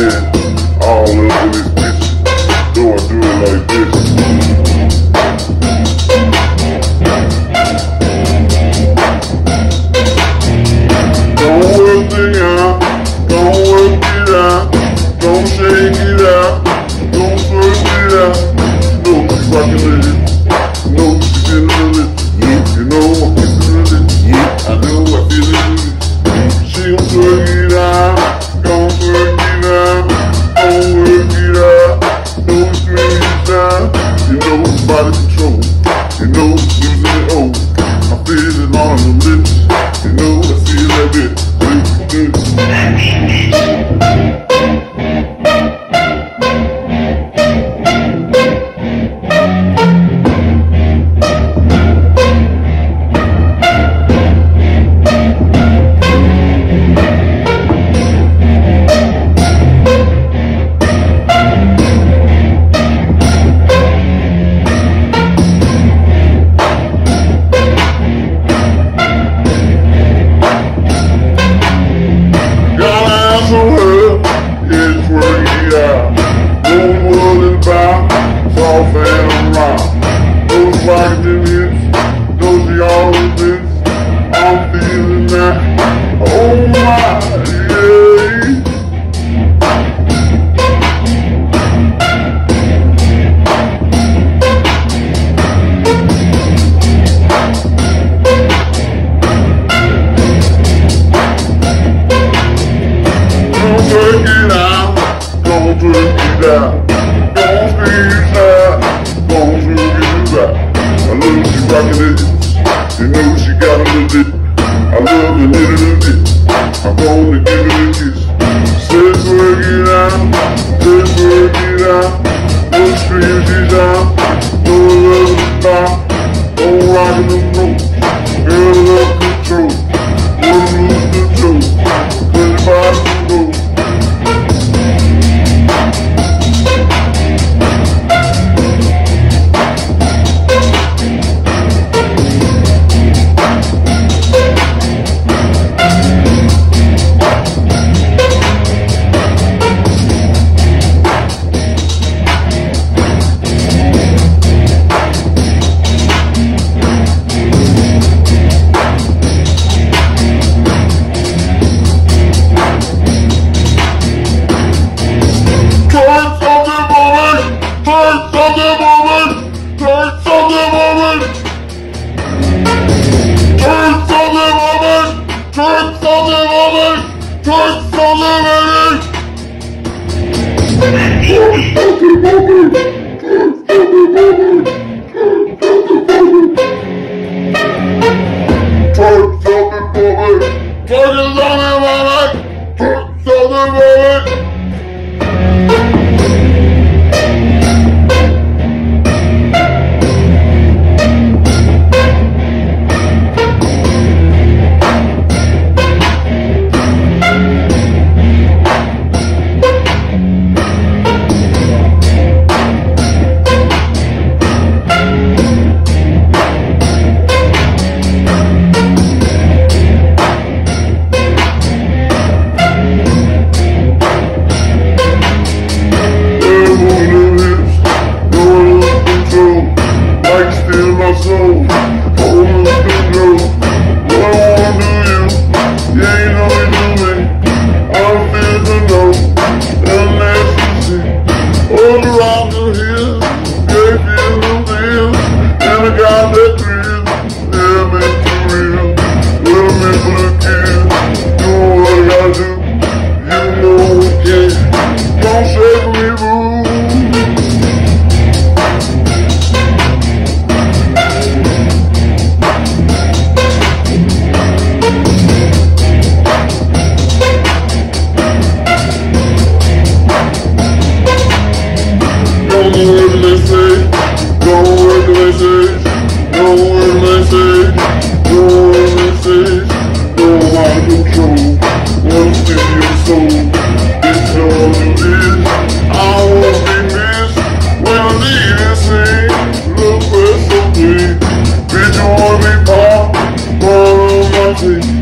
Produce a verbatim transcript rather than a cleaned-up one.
man all over this bitch. Do I do it like this? Don't work it out, don't work it out, don't shake it out, don't work it out. No, she's rockin' with it. No, she's feelin' with it. Yeah, you know I'm feelin' with it. Yeah, I know I feel it. She gon' work it out, gon' work it out, gon' work it out. No strings down, you know body control. You know losing it old. I feel it on the lips. You know I feel that bit. Soft and round, those rockin' hips, those are all the bits. I'm feeling that, oh my, yeah. Don't break it out, don't break it out. Don't squeeze out, don't you get it right. I love she rockin' it, you know she got a little bit. I love a little bit, I'm gonna give it a kiss. Says work it out, says work it out. No strings is out, no love is stop. Don't rock in the road, girl love control. Won't lose control, put it by the road. Country.